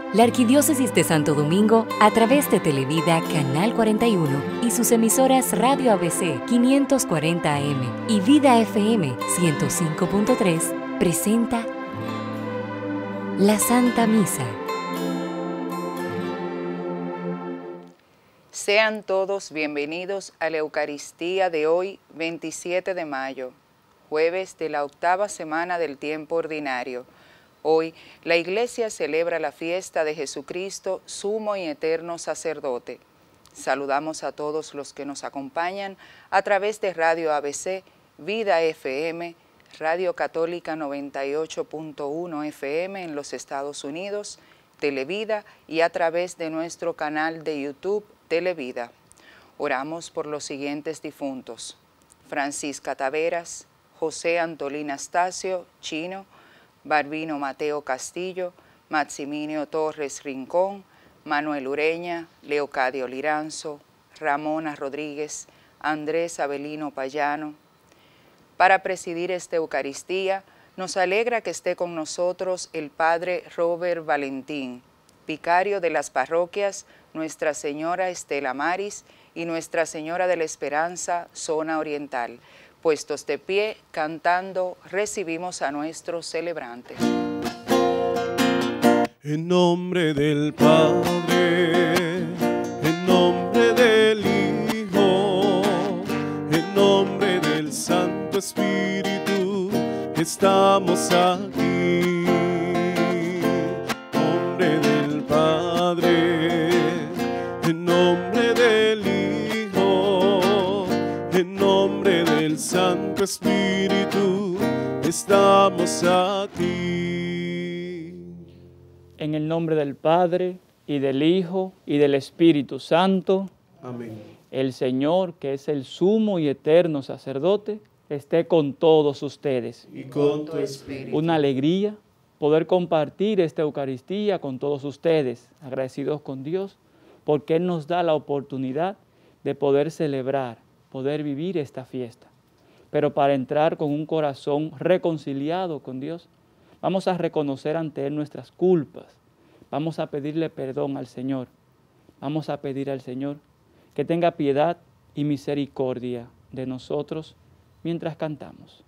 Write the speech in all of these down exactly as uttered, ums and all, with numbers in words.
La Arquidiócesis de Santo Domingo, a través de Televida Canal cuarenta y uno y sus emisoras Radio A B C quinientos cuarenta A M y Vida F M ciento cinco punto tres, presenta la Santa Misa. Sean todos bienvenidos a la Eucaristía de hoy, veintisiete de mayo, jueves de la octava semana del tiempo ordinario. Hoy, la Iglesia celebra la fiesta de Jesucristo, sumo y eterno sacerdote. Saludamos a todos los que nos acompañan a través de Radio A B C, Vida F M, Radio Católica noventa y ocho punto uno F M en los Estados Unidos, Televida y a través de nuestro canal de YouTube, Televida. Oramos por los siguientes difuntos: Francisca Taveras, José Antolín Astacio, Chino, Barbino Mateo Castillo, Maximino Torres Rincón, Manuel Ureña, Leocadio Liranzo, Ramona Rodríguez, Andrés Avelino Payano. Para presidir esta Eucaristía, nos alegra que esté con nosotros el Padre Robert Valentín, vicario de las parroquias Nuestra Señora Estela Maris y Nuestra Señora de la Esperanza, Zona Oriental. Puestos de pie, cantando, recibimos a nuestros celebrantes. En nombre del Padre, en nombre del Hijo, en nombre del Santo Espíritu, estamos aquí. En nombre del Padre, en nombre del Hijo, en nombre del Santo Espíritu, estamos aquí. En el nombre del Padre, y del Hijo, y del Espíritu Santo. Amén. El Señor, que es el sumo y eterno sacerdote, esté con todos ustedes. Y con tu espíritu. Una alegría poder compartir esta Eucaristía con todos ustedes, agradecidos con Dios, porque Él nos da la oportunidad de poder celebrar, poder vivir esta fiesta. Pero para entrar con un corazón reconciliado con Dios, vamos a reconocer ante Él nuestras culpas, vamos a pedirle perdón al Señor, vamos a pedir al Señor que tenga piedad y misericordia de nosotros mientras cantamos.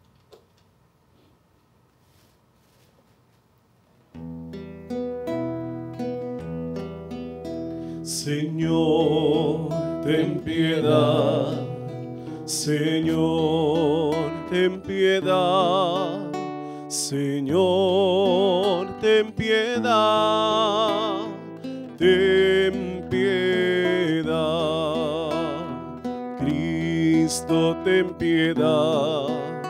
Señor, ten piedad. Señor, ten piedad. Señor, ten piedad. Ten piedad. Cristo, ten piedad.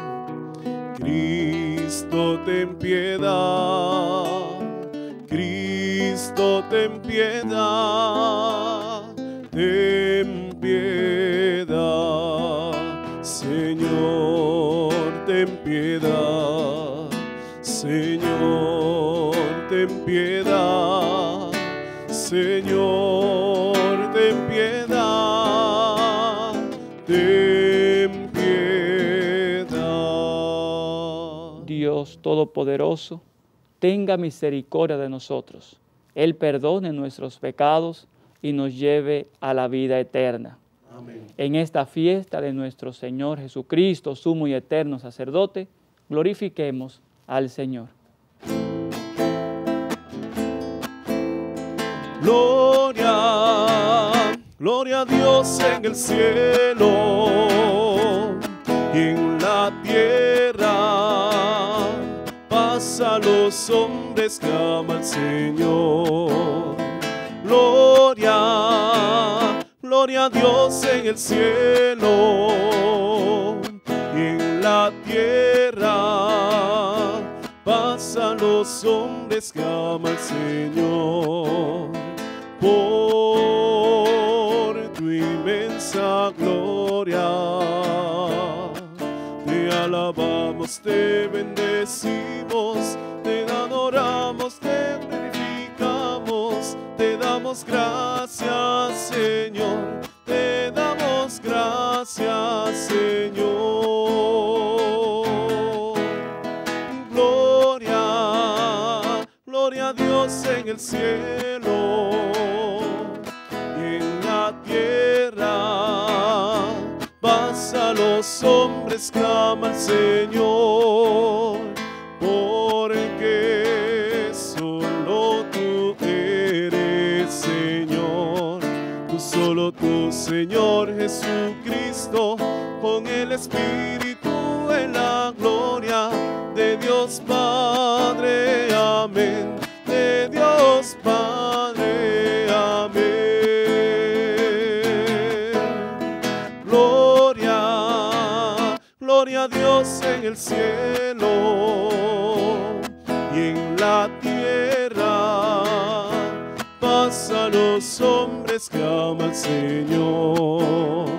Cristo, ten piedad. Cristo, ten piedad. Ten piedad. Señor, ten piedad. Señor, ten piedad. Señor, ten piedad. Ten piedad. Dios Todopoderoso, tenga misericordia de nosotros. Él perdone nuestros pecados y nos lleve a la vida eterna. Amén. En esta fiesta de nuestro Señor Jesucristo, sumo y eterno sacerdote, glorifiquemos al Señor. Gloria, gloria a Dios en el cielo y en la tierra, paz a los hombres que ama al Señor. Gloria, gloria a Dios en el cielo y en la tierra, paz a los hombres que ama al Señor. Por tu inmensa gloria, te alabamos, te bendecimos, te adoramos, te glorificamos, te damos gracias, Señor, te damos gracias, Señor. Gloria, gloria a Dios Dios en el cielo y en la tierra. Paz a los hombres, clama el Señor, porque solo tú eres Señor. Tú solo tú, Señor Jesucristo, con el Espíritu en la gloria de Dios Padre, amén, de Dios Padre, amén. Gloria, gloria a Dios en el cielo y en la tierra. Paz a los hombres que ama al Señor.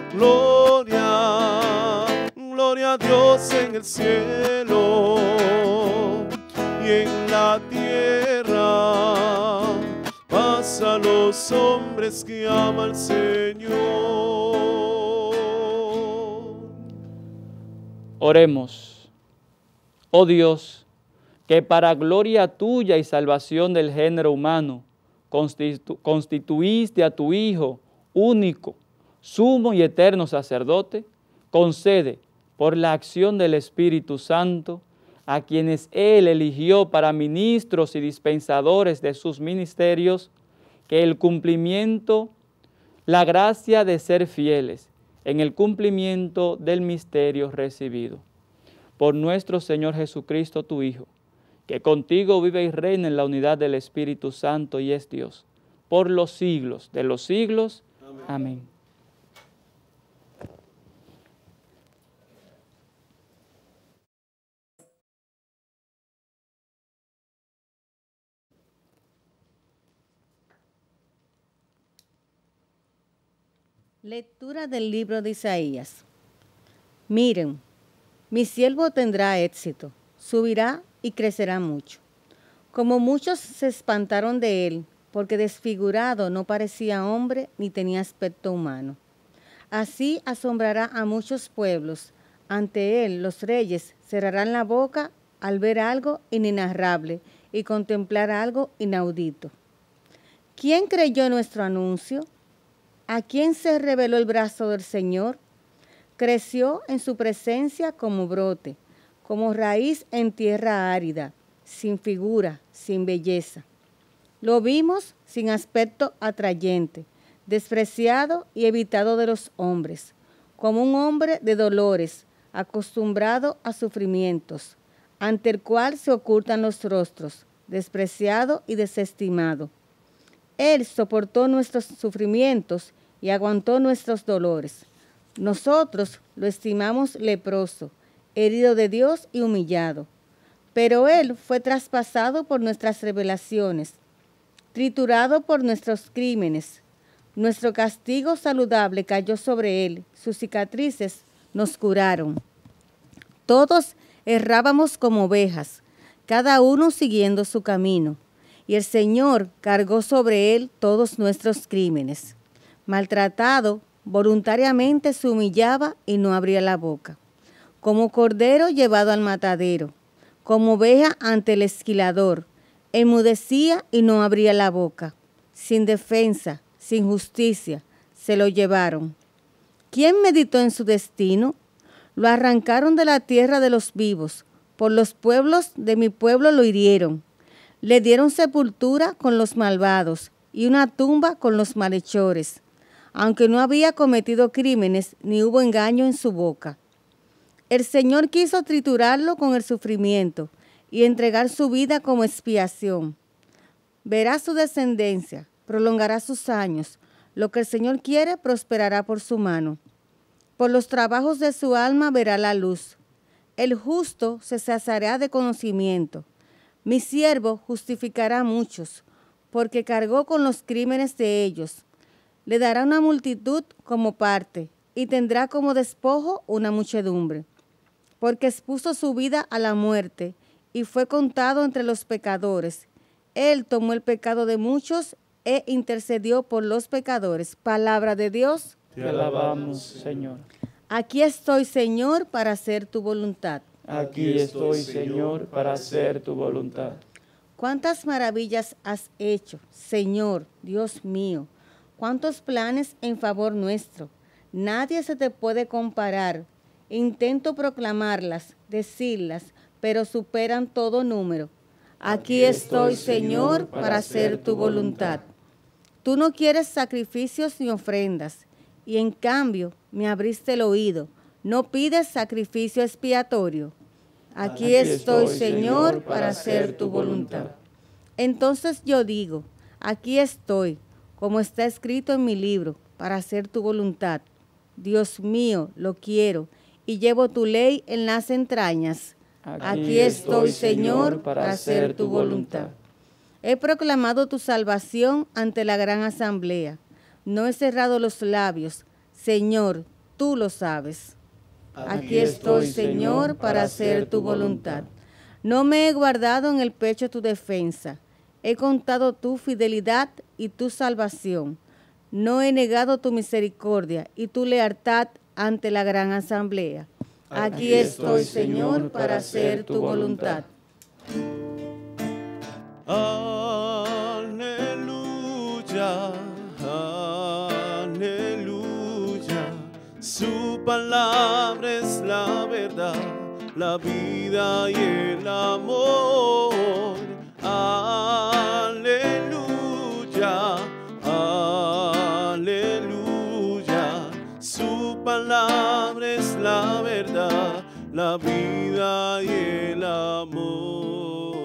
Gloria, gloria a Dios en el cielo y en la tierra. Paz a los hombres que ama al Señor. Oremos. Oh Dios, que para gloria tuya y salvación del género humano constitu constituiste a tu Hijo único, sumo y eterno sacerdote, concede por la acción del Espíritu Santo a quienes Él eligió para ministros y dispensadores de sus ministerios, que el cumplimiento, la gracia de ser fieles en el cumplimiento del misterio recibido. Por nuestro Señor Jesucristo, tu Hijo, que contigo vive y reina en la unidad del Espíritu Santo y es Dios, por los siglos de los siglos. Amén. Amén. Lectura del libro de Isaías. Miren, mi siervo tendrá éxito, subirá y crecerá mucho. Como muchos se espantaron de él, porque desfigurado no parecía hombre ni tenía aspecto humano. Así asombrará a muchos pueblos. Ante él los reyes cerrarán la boca al ver algo inenarrable y contemplar algo inaudito. ¿Quién creyó nuestro anuncio? ¿A quién se reveló el brazo del Señor? Creció en su presencia como brote, como raíz en tierra árida, sin figura, sin belleza. Lo vimos sin aspecto atrayente, despreciado y evitado de los hombres, como un hombre de dolores, acostumbrado a sufrimientos, ante el cual se ocultan los rostros, despreciado y desestimado. Él soportó nuestros sufrimientos y aguantó nuestros dolores. Nosotros lo estimamos leproso, herido de Dios y humillado. Pero Él fue traspasado por nuestras rebelaciones, triturado por nuestros crímenes. Nuestro castigo saludable cayó sobre Él, sus cicatrices nos curaron. Todos errábamos como ovejas, cada uno siguiendo su camino, y el Señor cargó sobre Él todos nuestros crímenes. Maltratado, voluntariamente se humillaba y no abría la boca. Como cordero llevado al matadero, como oveja ante el esquilador, enmudecía y no abría la boca. Sin defensa, sin justicia, se lo llevaron. ¿Quién meditó en su destino? Lo arrancaron de la tierra de los vivos, por los pueblos de mi pueblo lo hirieron. Le dieron sepultura con los malvados y una tumba con los malhechores, aunque no había cometido crímenes ni hubo engaño en su boca. El Señor quiso triturarlo con el sufrimiento y entregar su vida como expiación. Verá su descendencia, prolongará sus años. Lo que el Señor quiere prosperará por su mano. Por los trabajos de su alma verá la luz. El justo se saciará de conocimiento. Mi siervo justificará a muchos, porque cargó con los crímenes de ellos. Le dará una multitud como parte, y tendrá como despojo una muchedumbre. Porque expuso su vida a la muerte, y fue contado entre los pecadores. Él tomó el pecado de muchos e intercedió por los pecadores. Palabra de Dios. Te alabamos, Señor. Aquí estoy, Señor, para hacer tu voluntad. Aquí estoy, Señor, para hacer tu voluntad. cuántas maravillas has hecho, Señor, Dios mío, cuántos planes en favor nuestro. Nadie se te puede comparar. Intento proclamarlas, decirlas, pero superan todo número. Aquí estoy, Señor, para hacer tu voluntad. Tú no quieres sacrificios ni ofrendas, y en cambio me abriste el oído. No pides sacrificio expiatorio. Aquí estoy, Señor, para hacer tu voluntad. Entonces yo digo, aquí estoy, como está escrito en mi libro, para hacer tu voluntad. Dios mío, lo quiero, y llevo tu ley en las entrañas. Aquí estoy, Señor, para hacer tu voluntad. He proclamado tu salvación ante la gran asamblea. No he cerrado los labios. Señor, tú lo sabes. Aquí estoy, Señor, para hacer tu voluntad. No me he guardado en el pecho tu defensa. He contado tu fidelidad y tu salvación. No he negado tu misericordia y tu lealtad ante la gran asamblea. Aquí estoy, Señor, para hacer tu voluntad. Aleluya, aleluya. Su palabra es la verdad, la vida y el amor. Aleluya, aleluya. Su palabra es la verdad, la vida y el amor.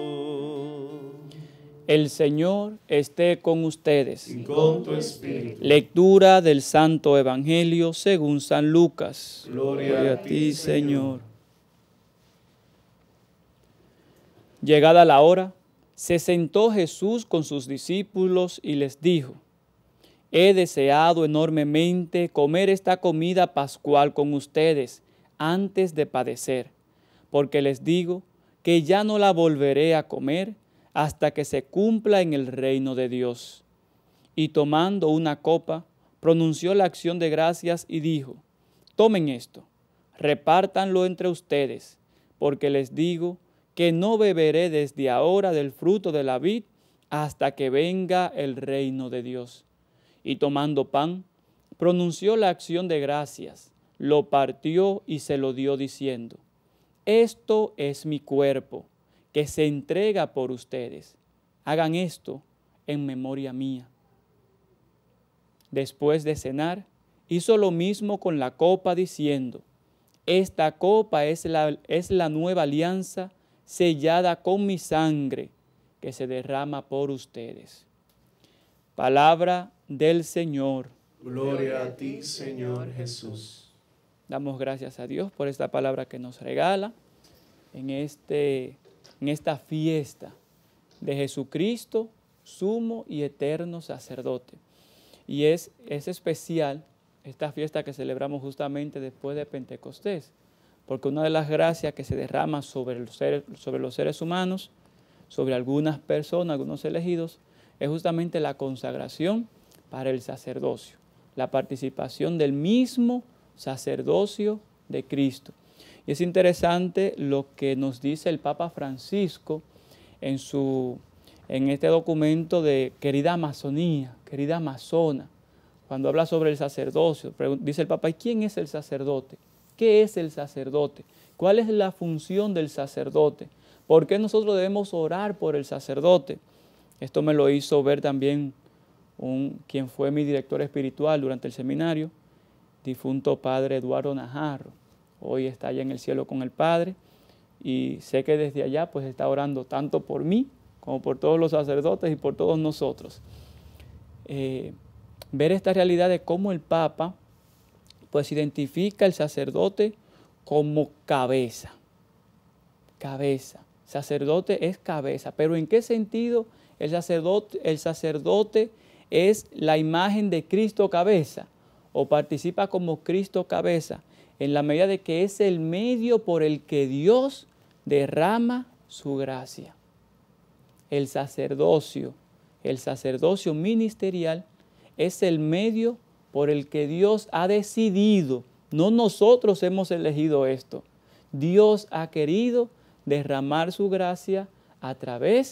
El Señor esté con ustedes. Y con tu espíritu. Lectura del Santo Evangelio según San Lucas. Gloria, Gloria a ti, Señor. Llegada la hora, se sentó Jesús con sus discípulos y les dijo: He deseado enormemente comer esta comida pascual con ustedes antes de padecer, porque les digo que ya no la volveré a comer hasta que se cumpla en el reino de Dios. Y tomando una copa, pronunció la acción de gracias y dijo: Tomen esto, repártanlo entre ustedes, porque les digo que no beberé desde ahora del fruto de la vid hasta que venga el reino de Dios. Y tomando pan, pronunció la acción de gracias, lo partió y se lo dio diciendo: Esto es mi cuerpo, que se entrega por ustedes. Hagan esto en memoria mía. Después de cenar, hizo lo mismo con la copa diciendo: Esta copa es la, es la nueva alianza sellada con mi sangre, que se derrama por ustedes. Palabra del Señor. Gloria a ti, Señor Jesús. Damos gracias a Dios por esta palabra que nos regala en, este, en esta fiesta de Jesucristo, sumo y eterno sacerdote. Y es, es especial esta fiesta que celebramos justamente después de Pentecostés, porque una de las gracias que se derrama sobre los seres, sobre los seres humanos, sobre algunas personas, algunos elegidos, es justamente la consagración para el sacerdocio, la participación del mismo sacerdocio de Cristo. Y es interesante lo que nos dice el Papa Francisco en, su, en este documento de Querida Amazonía, querida Amazona, cuando habla sobre el sacerdocio. Dice el Papa: ¿y quién es el sacerdote? ¿Qué es el sacerdote? ¿Cuál es la función del sacerdote? ¿Por qué nosotros debemos orar por el sacerdote? Esto me lo hizo ver también un, quien fue mi director espiritual durante el seminario, difunto padre Eduardo Najarro. Hoy está allá en el cielo con el Padre y sé que desde allá pues está orando tanto por mí como por todos los sacerdotes y por todos nosotros. Eh, ver esta realidad de cómo el Papa pues identifica al sacerdote como cabeza. Cabeza. Sacerdote es cabeza. ¿Pero en qué sentido el sacerdote, el sacerdote es la imagen de Cristo cabeza? ¿O participa como Cristo cabeza? En la medida de que es el medio por el que Dios derrama su gracia. El sacerdocio, el sacerdocio ministerial es el medio por el que Dios ha decidido, no nosotros hemos elegido esto, Dios ha querido derramar su gracia a través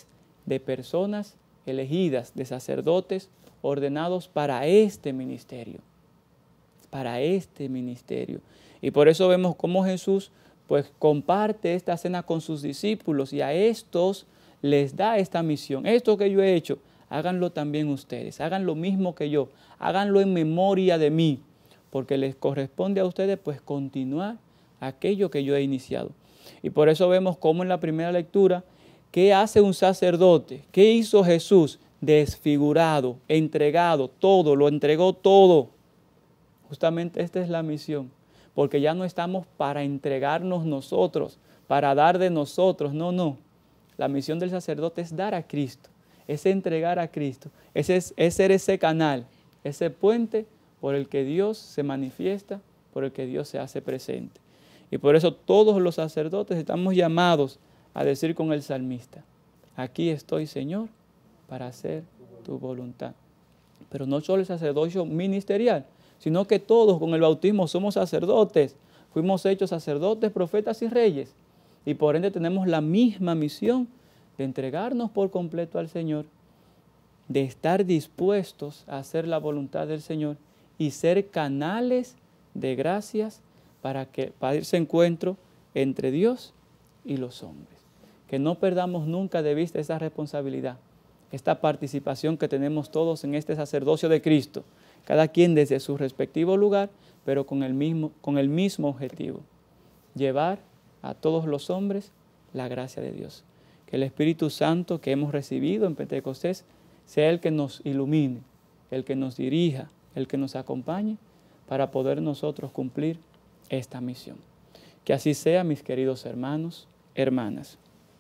de personas elegidas, de sacerdotes ordenados para este ministerio, para este ministerio. Y por eso vemos cómo Jesús pues comparte esta cena con sus discípulos y a estos les da esta misión. Esto que yo he hecho, háganlo también ustedes, hagan lo mismo que yo, háganlo en memoria de mí, porque les corresponde a ustedes pues continuar aquello que yo he iniciado. Y por eso vemos cómo en la primera lectura, ¿qué hace un sacerdote? ¿Qué hizo Jesús? Desfigurado, entregado, todo, lo entregó todo. Justamente esta es la misión, porque ya no estamos para entregarnos nosotros, para dar de nosotros, no, no. La misión del sacerdote es dar a Cristo, es entregar a Cristo, es, es, es ser ese canal, ese puente por el que Dios se manifiesta, por el que Dios se hace presente. Y por eso todos los sacerdotes estamos llamados a decir con el salmista, aquí estoy, Señor, para hacer tu voluntad. Pero no solo el sacerdocio ministerial, sino que todos con el bautismo somos sacerdotes. Fuimos hechos sacerdotes, profetas y reyes. Y por ende tenemos la misma misión de entregarnos por completo al Señor, de estar dispuestos a hacer la voluntad del Señor y ser canales de gracias para, que, para ese encuentro entre Dios y los hombres. Que no perdamos nunca de vista esa responsabilidad, esta participación que tenemos todos en este sacerdocio de Cristo, cada quien desde su respectivo lugar, pero con el mismo, con el mismo objetivo, llevar a todos los hombres la gracia de Dios. Que el Espíritu Santo que hemos recibido en Pentecostés sea el que nos ilumine, el que nos dirija, el que nos acompañe para poder nosotros cumplir esta misión. Que así sea, mis queridos hermanos, hermanas.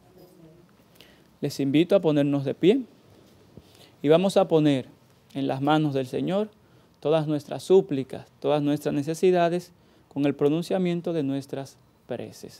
Les invito a ponernos de pie y vamos a poner en las manos del Señor todas nuestras súplicas, todas nuestras necesidades con el pronunciamiento de nuestras preces.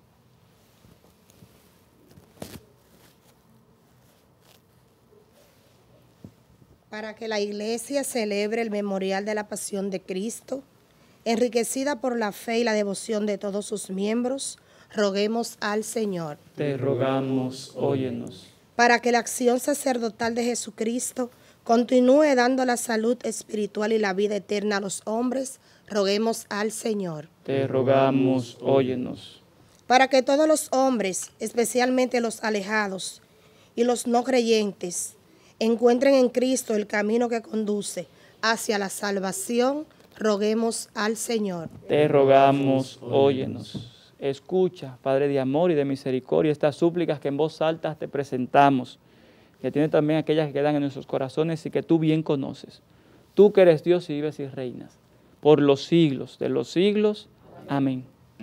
Para que la Iglesia celebre el memorial de la Pasión de Cristo, enriquecida por la fe y la devoción de todos sus miembros, roguemos al Señor. Te rogamos, óyenos. Para que la acción sacerdotal de Jesucristo continúe dando la salud espiritual y la vida eterna a los hombres, roguemos al Señor. Te rogamos, óyenos. Para que todos los hombres, especialmente los alejados y los no creyentes, encuentren en Cristo el camino que conduce hacia la salvación, roguemos al Señor. Te rogamos, óyenos. Escucha, Padre de amor y de misericordia, estas súplicas que en voz alta te presentamos, que tiene también aquellas que quedan en nuestros corazones y que tú bien conoces. Tú que eres Dios y vives y reinas, por los siglos de los siglos. Amén.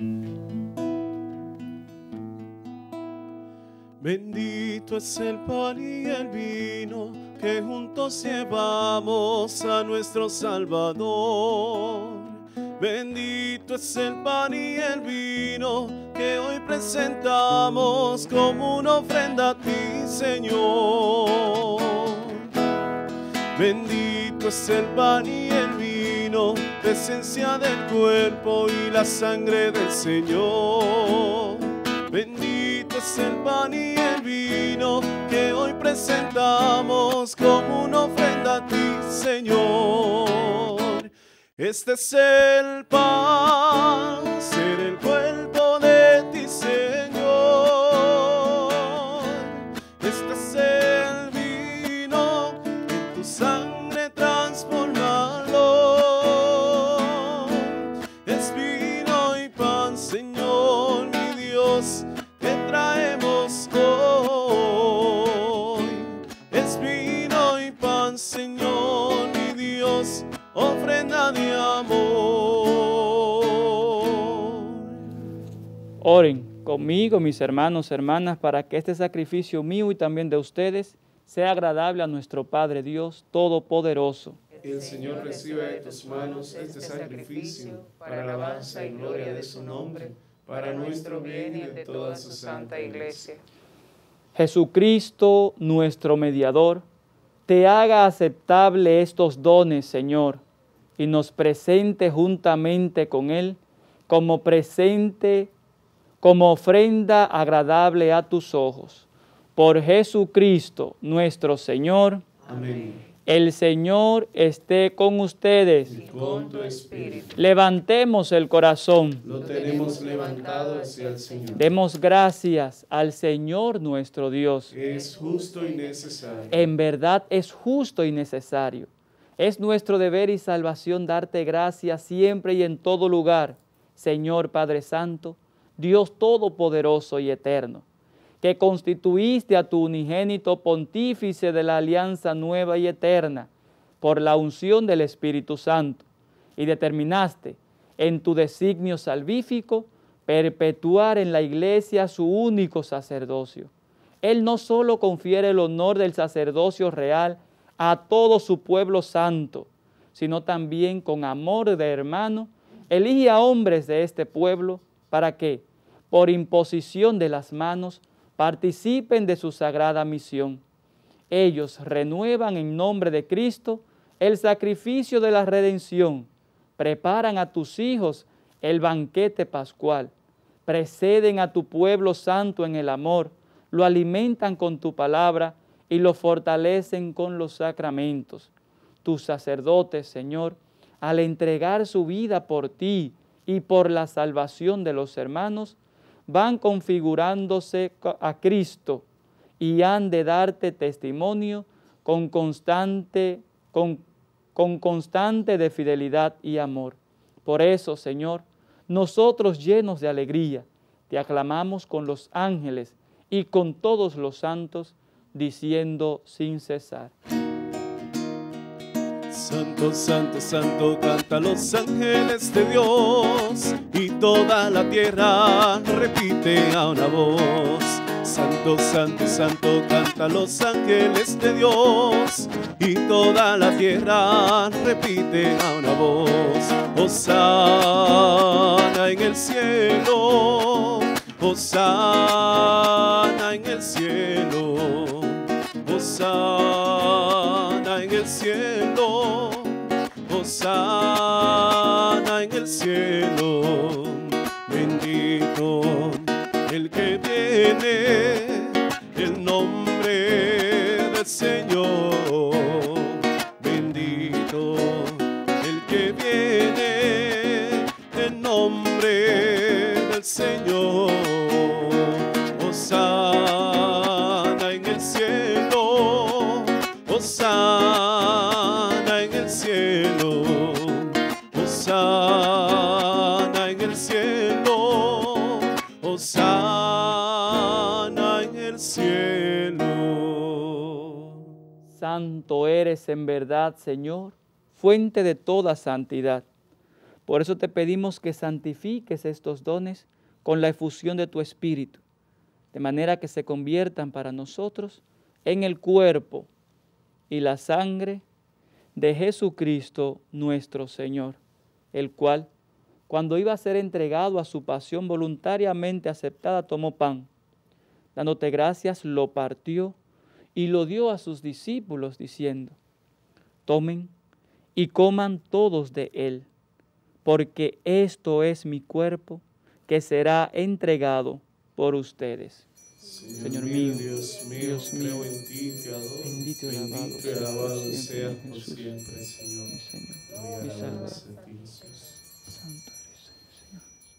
Bendito es el pan y el vino que juntos llevamos a nuestro Salvador. Bendito es el pan y el vino que hoy presentamos como una ofrenda a ti, Señor. Bendito es el pan y el vino, presencia del cuerpo y la sangre del Señor. Bendito es el pan y el vino que hoy presentamos como una ofrenda a ti, Señor. Este es el pan, ser el cuerpo de ti, Señor. Este es el vino, en tu sangre transformarlo. Es vino y pan, Señor, mi Dios, que traemos hoy. Es vino y pan, Señor, mi Dios, ofrenda de amor. Oren conmigo, mis hermanos, hermanas, para que este sacrificio mío y también de ustedes sea agradable a nuestro Padre Dios Todopoderoso. El Señor reciba de tus manos este sacrificio para alabanza y gloria de su nombre, para nuestro bien y de toda su santa Iglesia. Jesucristo, nuestro mediador, te haga aceptable estos dones, Señor, y nos presente juntamente con Él como presente, como ofrenda agradable a tus ojos. Por Jesucristo nuestro Señor. Amén. El Señor esté con ustedes. Y con tu espíritu. Levantemos el corazón. Lo tenemos levantado hacia el Señor. Demos gracias al Señor nuestro Dios. Es justo y necesario. En verdad es justo y necesario. Es nuestro deber y salvación darte gracias siempre y en todo lugar, Señor Padre Santo, Dios Todopoderoso y Eterno, que constituiste a tu unigénito pontífice de la alianza nueva y eterna por la unción del Espíritu Santo y determinaste en tu designio salvífico perpetuar en la Iglesia su único sacerdocio. Él no solo confiere el honor del sacerdocio real a todo su pueblo santo, sino también con amor de hermano, elige a hombres de este pueblo para que, por imposición de las manos, participen de su sagrada misión. Ellos renuevan en nombre de Cristo el sacrificio de la redención, preparan a tus hijos el banquete pascual, preceden a tu pueblo santo en el amor, lo alimentan con tu palabra y lo fortalecen con los sacramentos. Tus sacerdotes, Señor, al entregar su vida por ti y por la salvación de los hermanos, van configurándose a Cristo y han de darte testimonio con constante, con, con constante de fidelidad y amor. Por eso, Señor, nosotros llenos de alegría, te aclamamos con los ángeles y con todos los santos, diciendo sin cesar. Santo, santo, santo, canta los ángeles de Dios, y toda la tierra repite a una voz. Santo, santo, santo, canta los ángeles de Dios, y toda la tierra repite a una voz. Hosana en el cielo, hosana en el cielo, hosana en el cielo, hosana en el cielo. Bendito el que viene, el nombre del Señor. Bendito el que viene, el nombre del Señor. Hosana en el cielo, hosana en el cielo, hosana en el cielo, hosana en el cielo. Santo eres en verdad, Señor, fuente de toda santidad. Por eso te pedimos que santifiques estos dones con la efusión de tu Espíritu, de manera que se conviertan para nosotros en el cuerpo y la sangre de Jesucristo nuestro Señor, el cual, cuando iba a ser entregado a su pasión voluntariamente aceptada, tomó pan, dándote gracias, lo partió y lo dio a sus discípulos, diciendo: tomen y coman todos de él, porque esto es mi cuerpo, que será entregado por ustedes. Señor, Señor mío, mío, Dios mío, Dios mío, creo en ti, te adoro. bendito y alabado Bendito y seas por alabado siempre, seas mi por Jesús, siempre, Señor. mi Señor, Gloria mi y alabanza Salvador. a ti, Jesús. Santo eres, Señor.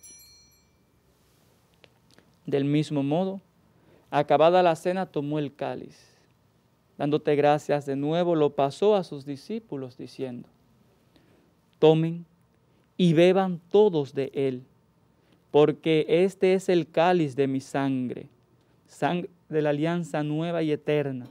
Del mismo modo, acabada la cena, tomó el cáliz. Dándote gracias de nuevo, lo pasó a sus discípulos, diciendo: tomen y beban todos de él, porque este es el cáliz de mi sangre, sangre de la alianza nueva y eterna,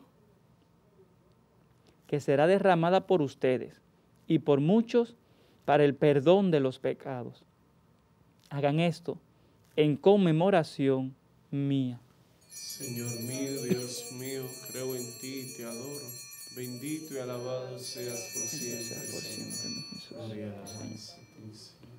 que será derramada por ustedes y por muchos para el perdón de los pecados. Hagan esto en conmemoración mía. Señor mío, Dios mío, creo en ti, te adoro. Bendito y alabado seas por siempre, Sea por Señor. siempre, mi Jesús. Gloria y Señor. alabanza a ti, Señor.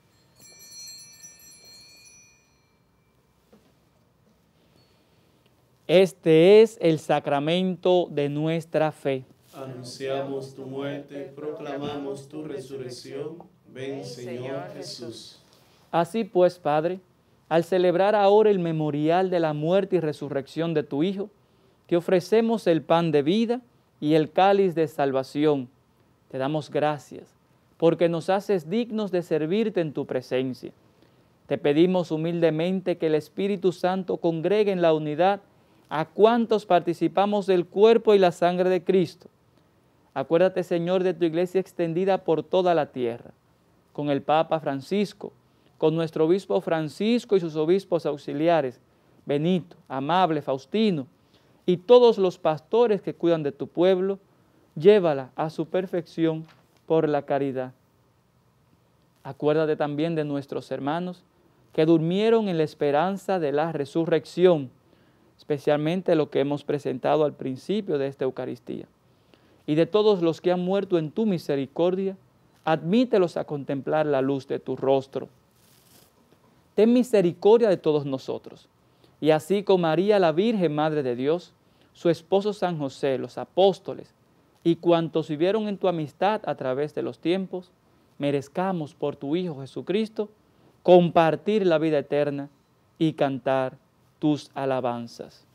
Este es el sacramento de nuestra fe. Anunciamos tu muerte, proclamamos tu resurrección. Ven, Señor Jesús. Así pues, Padre, al celebrar ahora el memorial de la muerte y resurrección de tu Hijo, te ofrecemos el pan de vida y el cáliz de salvación. Te damos gracias porque nos haces dignos de servirte en tu presencia. Te pedimos humildemente que el Espíritu Santo congregue en la unidad a cuantos participamos del cuerpo y la sangre de Cristo. Acuérdate, Señor, de tu iglesia extendida por toda la tierra, con el Papa Francisco, con nuestro obispo Francisco y sus obispos auxiliares, Benito, Amable, Faustino, y todos los pastores que cuidan de tu pueblo. Llévala a su perfección por la caridad. Acuérdate también de nuestros hermanos que durmieron en la esperanza de la resurrección, especialmente lo que hemos presentado al principio de esta Eucaristía, y de todos los que han muerto en tu misericordia. Admítelos a contemplar la luz de tu rostro. Ten misericordia de todos nosotros, y así con María la Virgen, Madre de Dios, su esposo San José, los apóstoles, y cuantos vivieron en tu amistad a través de los tiempos, merezcamos por tu Hijo Jesucristo compartir la vida eterna y cantar tus alabanzas.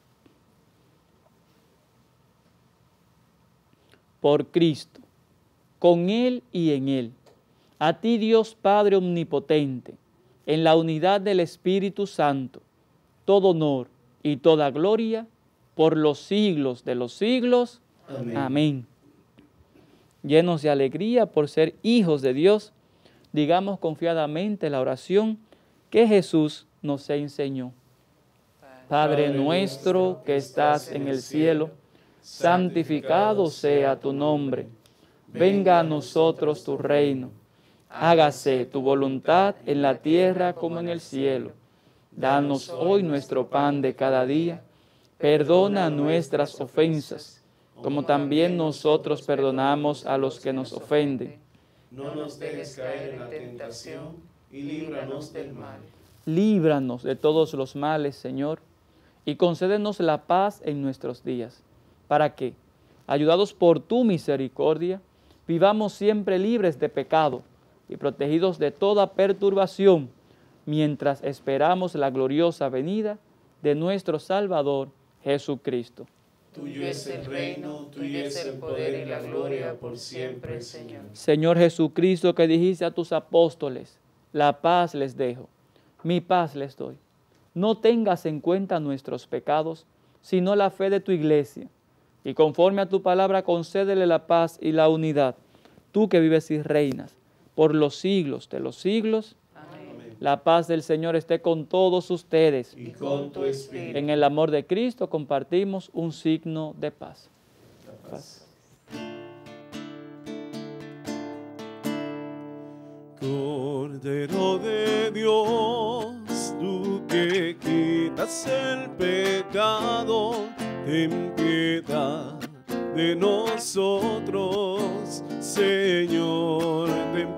Por Cristo, con Él y en Él, a ti Dios Padre Omnipotente, en la unidad del Espíritu Santo, todo honor y toda gloria por los siglos de los siglos. Amén. Amén. Llenos de alegría por ser hijos de Dios, digamos confiadamente la oración que Jesús nos enseñó. Padre nuestro que estás en el cielo, santificado sea tu nombre. Venga a nosotros tu reino. Hágase tu voluntad en la tierra como en el cielo. Danos hoy nuestro pan de cada día. Perdona nuestras ofensas, como también nosotros perdonamos a los que nos ofenden. No nos dejes caer en la tentación y líbranos del mal. Líbranos de todos los males, Señor, y concédenos la paz en nuestros días, para que, ayudados por tu misericordia, vivamos siempre libres de pecado y protegidos de toda perturbación, mientras esperamos la gloriosa venida de nuestro Salvador Jesucristo. Tuyo es el reino, tuyo es el poder y la gloria por siempre, Señor. Señor Jesucristo, que dijiste a tus apóstoles, la paz les dejo, mi paz les doy. No tengas en cuenta nuestros pecados, sino la fe de tu iglesia. Y conforme a tu palabra, concédele la paz y la unidad, tú que vives y reinas por los siglos de los siglos. Amén. La paz del Señor esté con todos ustedes. Y con tu espíritu. En el amor de Cristo compartimos un signo de paz. La paz. Cordero de Dios, tú que quitas el pecado, ten piedad de nosotros, Señor, ten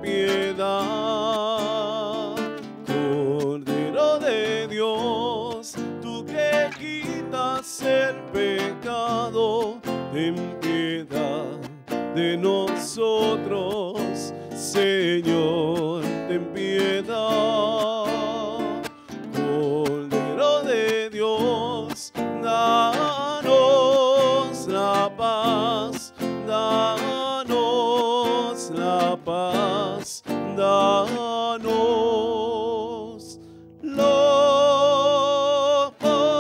piedad. Cordero de Dios, tú que quitas el pecado, ten piedad de nosotros, Señor, ten piedad. Cordero de Dios, danos la paz, danos la paz, danos la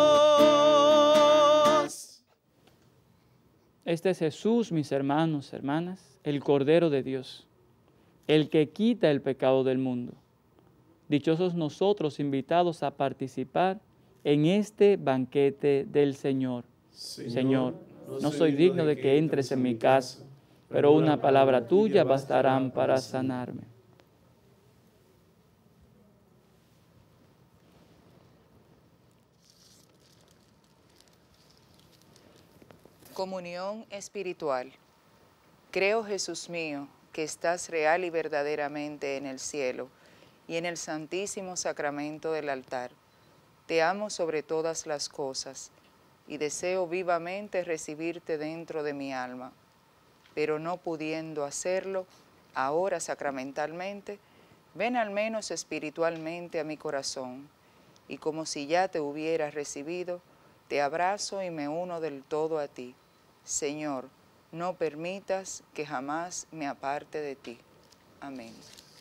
paz. Este es Jesús, mis hermanos, hermanas, el Cordero de Dios, el que quita el pecado del mundo. Dichosos nosotros invitados a participar en este banquete del Señor. Señor, Señor no soy digno de que entres en mi casa, pero una palabra tuya bastarán para sanarme. Comunión espiritual. Creo, Jesús mío, que estás real y verdaderamente en el cielo y en el santísimo sacramento del altar. Te amo sobre todas las cosas y deseo vivamente recibirte dentro de mi alma, pero no pudiendo hacerlo ahora sacramentalmente, ven al menos espiritualmente a mi corazón y como si ya te hubiera recibido, Te abrazo y me uno del todo a ti. Señor, no permitas que jamás me aparte de ti. Amén.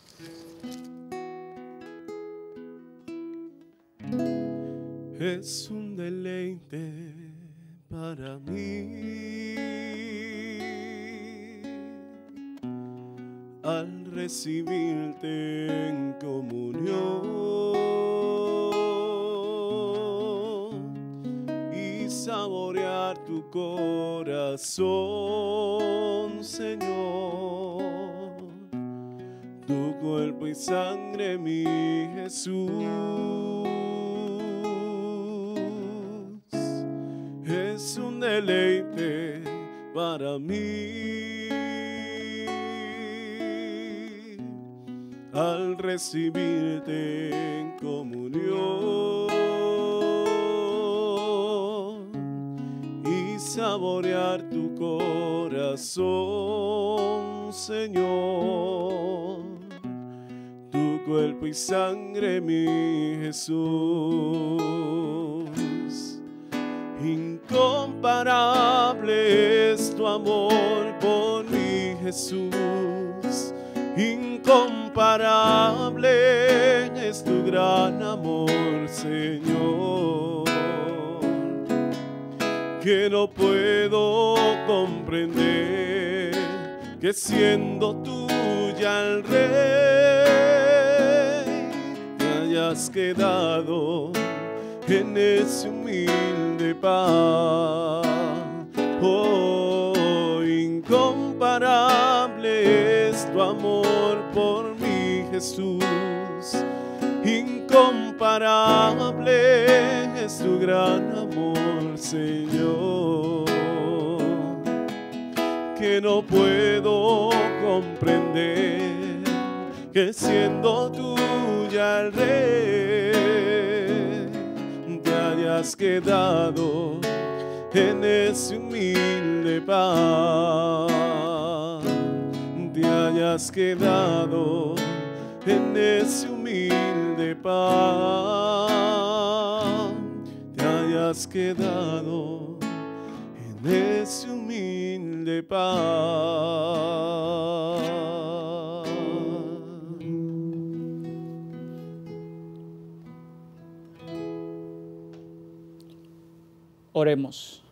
Es un deleite para mí al recibirte en comunión y saborear tu corazón, Señor, tu cuerpo y sangre, mi Jesús. Es un deleite para mí al recibirte en comunión y saborear tu corazón, Señor, tu cuerpo y sangre, mi Jesús. Incomparable es tu amor por mi Jesús, incomparable es tu gran amor, Señor, que no puedo comprender, que siendo tuya el Rey, te hayas quedado en ese humilde pan. Oh, incomparable es tu amor por mi Jesús, incomparable es tu gran amor, Señor, que no puedo comprender, que siendo tuya el Rey, te hayas quedado en ese humilde pan, te hayas quedado en ese humilde pan, te hayas quedado en ese humilde pan. Oremos.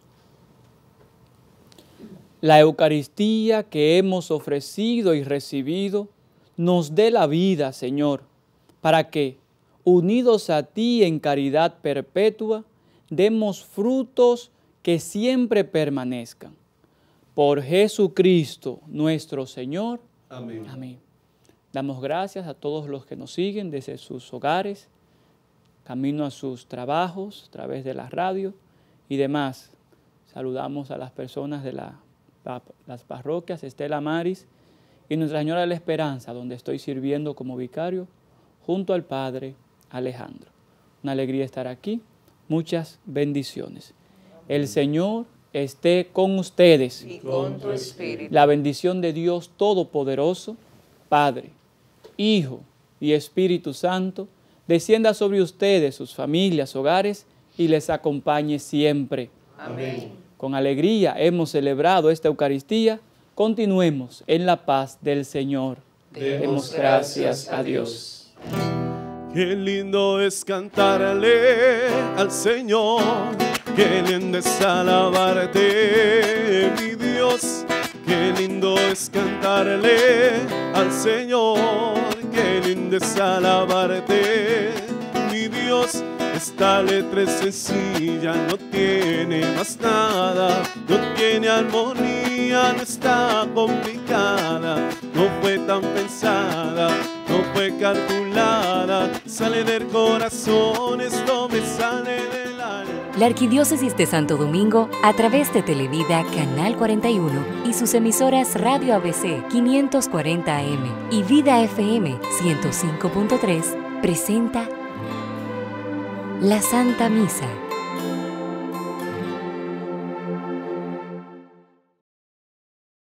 La Eucaristía que hemos ofrecido y recibido nos dé la vida, Señor, para que, unidos a ti en caridad perpetua, demos frutos que siempre permanezcan. Por Jesucristo nuestro Señor. Amén. Amén. Damos gracias a todos los que nos siguen desde sus hogares, camino a sus trabajos, a través de la radio y demás. Saludamos a las personas de la, las parroquias Estela Maris y Nuestra Señora de la Esperanza, donde estoy sirviendo como vicario junto al Padre Alejandro. Una alegría estar aquí. Muchas bendiciones. El Señor esté con ustedes. Y con tu espíritu. La bendición de Dios Todopoderoso, Padre, Hijo y Espíritu Santo, descienda sobre ustedes, sus familias, hogares, y les acompañe siempre. Amén. Con alegría hemos celebrado esta Eucaristía. Continuemos en la paz del Señor. Demos gracias a Dios. Qué lindo es cantarle al Señor, qué lindo es alabarte, mi Dios. Qué lindo es cantarle al Señor, qué lindo es alabarte, mi Dios. Esta letra es sencilla, no tiene más nada, no tiene armonía, no está complicada, no fue tan pensada, no fue calculada, sale del corazón, esto me sale del alma. La Arquidiócesis de Santo Domingo, a través de Televida Canal cuarenta y uno y sus emisoras Radio A B C quinientos cuarenta A M y Vida F M ciento cinco punto tres, presenta la Santa Misa.